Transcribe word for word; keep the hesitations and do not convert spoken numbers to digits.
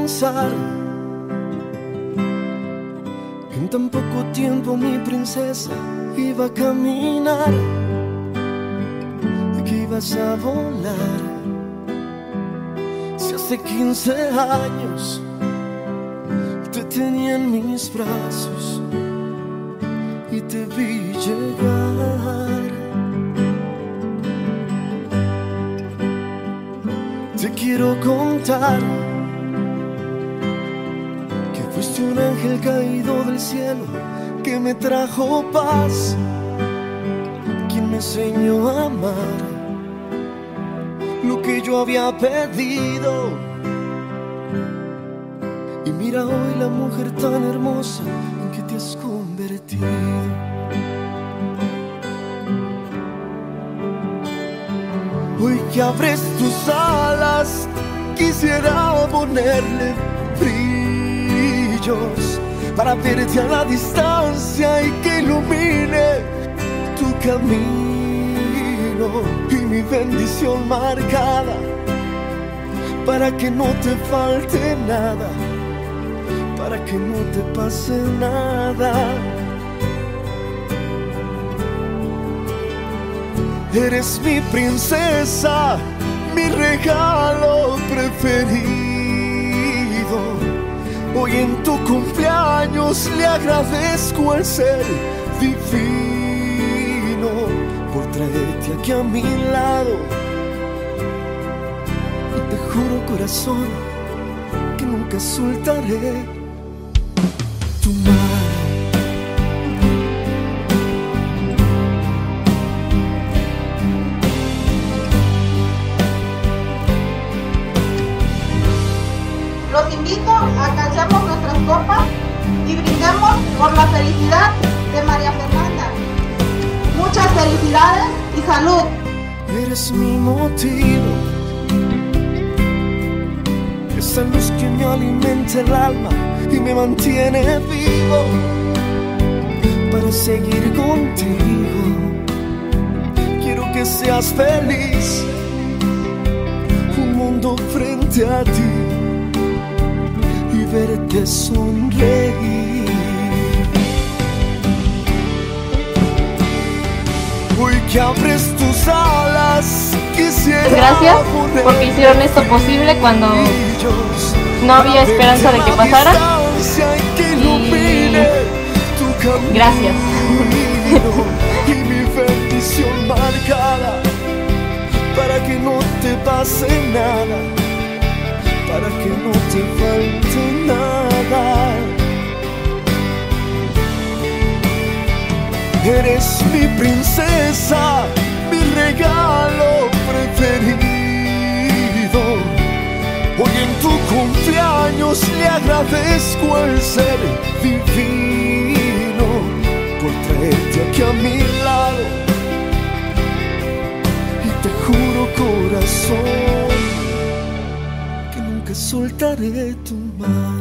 pensar que en tan poco tiempo mi princesa iba a caminar, que ibas a volar. Si hace quince años te tenía en mis brazos y te vi llegar. Te quiero contar que fuiste un ángel caído del cielo que me trajo paz, quien me enseñó a amar lo que yo había pedido. Y mira hoy la mujer tan hermosa en que te has convertido. Hoy que abres tus alas, quisiera ponerle brillos para verte a la distancia y que ilumine tu camino y mi bendición marcada, para que no te falte nada, para que no te pase nada. Eres mi princesa, mi regalo preferido. Hoy en tu cumpleaños le agradezco el ser divino por traerte aquí a mi lado. Y te juro, corazón, que nunca soltaré tu mano. Los invito a que alcemos nuestras copas y brindemos por la felicidad de María Fernanda. Muchas felicidades y salud. Eres mi motivo, esa luz que me alimenta el alma y me mantiene vivo para seguir contigo. Quiero que seas feliz, un mundo frente a ti y verte sonreír. Hoy que abres tus alas, quisiera. Gracias porque hicieron esto posible cuando no había esperanza de que pasara. Y gracias. Y mi bendición marcada, para que no te pase nada, para que no te falte nada. Eres mi princesa, mi regalo preferido. Hoy en tu cumpleaños le agradezco el ser divino por traerte aquí a mi lado. Y te juro, corazón, que nunca soltaré tu mano.